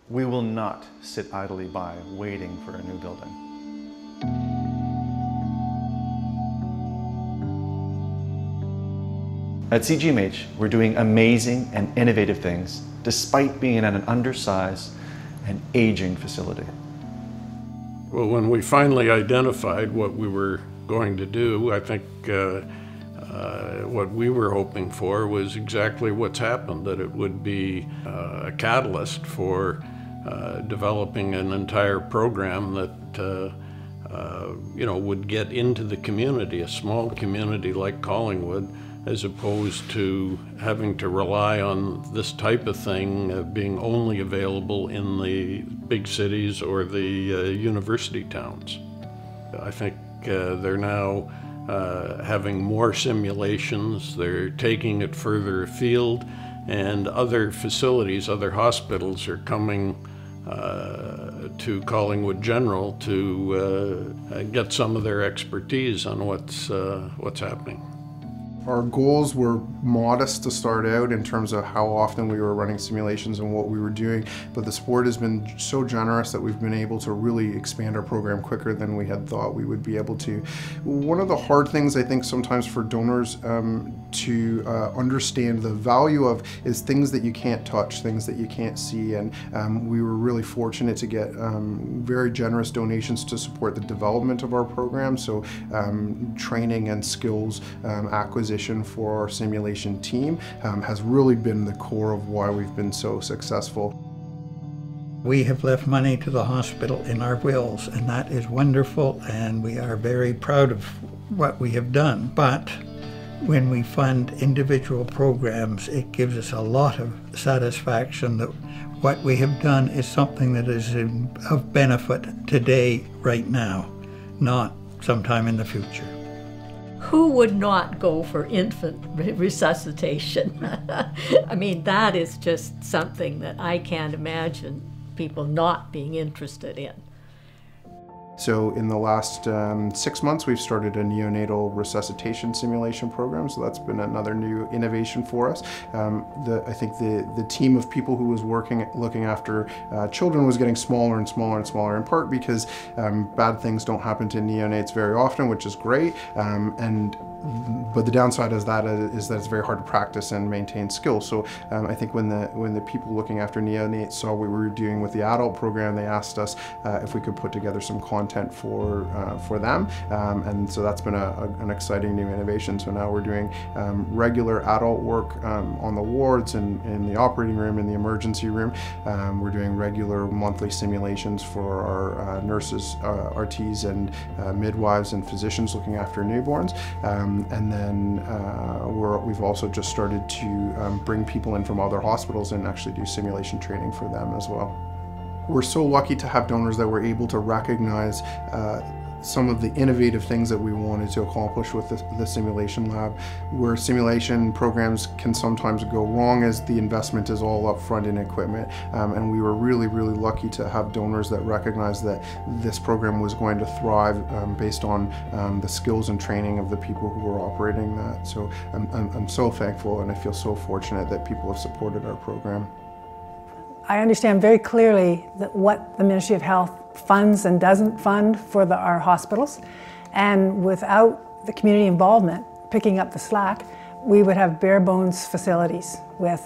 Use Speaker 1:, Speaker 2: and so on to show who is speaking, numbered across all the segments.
Speaker 1: We will not sit idly by waiting for a new building. At CGMH, we're doing amazing and innovative things despite being in an undersized and aging facility.
Speaker 2: Well, when we finally identified what we were going to do, I think what we were hoping for was exactly what's happened, that it would be a catalyst for developing an entire program that would get into the community, a small community like Collingwood, as opposed to having to rely on this type of thing being only available in the big cities or the university towns. I think they're now having more simulations, they're taking it further afield, and other facilities, other hospitals are coming to Collingwood General to get some of their expertise on what's happening.
Speaker 3: Our goals were modest to start out in terms of how often we were running simulations and what we were doing, but the support has been so generous that we've been able to really expand our program quicker than we had thought we would be able to. One of the hard things I think sometimes for donors to understand the value of is things that you can't touch, things that you can't see, and we were really fortunate to get very generous donations to support the development of our program, so training and skills acquisition for our simulation team has really been the core of why we've been so successful.
Speaker 4: We have left money to the hospital in our wills, and that is wonderful, and we are very proud of what we have done. But when we fund individual programs, it gives us a lot of satisfaction that what we have done is something that is of benefit today, right now, not sometime in the future.
Speaker 5: Who would not go for infant resuscitation? I mean, that is just something that I can't imagine people not being interested in.
Speaker 3: So in the last 6 months, we've started a neonatal resuscitation simulation program, so that's been another new innovation for us. I think the team of people who was looking after children was getting smaller and smaller and smaller, in part because bad things don't happen to neonates very often, which is great, but the downside is that it's very hard to practice and maintain skills. So I think when the people looking after neonates saw what we were doing with the adult program, they asked us if we could put together some content for them, and so that's been an exciting new innovation. So now we're doing regular adult work on the wards and in the operating room, in the emergency room. We're doing regular monthly simulations for our nurses, RTs, and midwives and physicians looking after newborns. And then we've also just started to bring people in from other hospitals and actually do simulation training for them as well. We're so lucky to have donors that were able to recognize some of the innovative things that we wanted to accomplish with the simulation lab, where simulation programs can sometimes go wrong as the investment is all up front in equipment. And we were really, really lucky to have donors that recognized that this program was going to thrive based on the skills and training of the people who were operating that. So I'm so thankful, and I feel so fortunate that people have supported our program.
Speaker 6: I understand very clearly that what the Ministry of Health funds and doesn't fund for our hospitals, and without the community involvement picking up the slack, we would have bare bones facilities with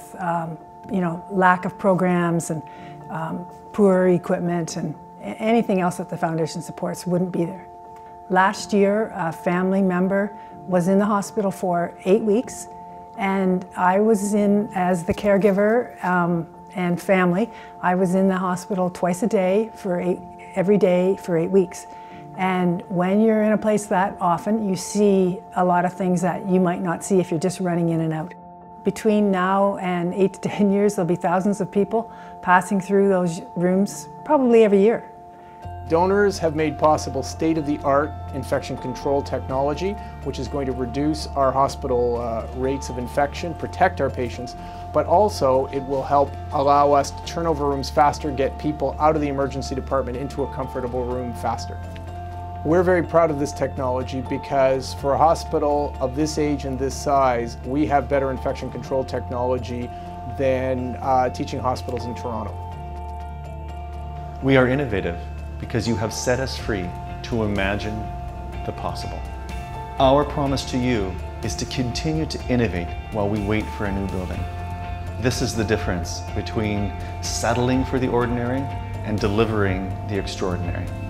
Speaker 6: lack of programs and poor equipment, and anything else that the foundation supports wouldn't be there. Last year, a family member was in the hospital for 8 weeks, and I was in as the caregiver and family. I was in the hospital twice a day every day for 8 weeks. And when you're in a place that often, you see a lot of things that you might not see if you're just running in and out. Between now and 8 to 10 years, there'll be thousands of people passing through those rooms probably every year.
Speaker 7: Donors have made possible state-of-the-art infection control technology, which is going to reduce our hospital rates of infection, protect our patients, but also it will help allow us to turn over rooms faster, get people out of the emergency department into a comfortable room faster. We're very proud of this technology because for a hospital of this age and this size, we have better infection control technology than teaching hospitals in Toronto.
Speaker 1: We are innovative because you have set us free to imagine the possible. Our promise to you is to continue to innovate while we wait for a new building. This is the difference between settling for the ordinary and delivering the extraordinary.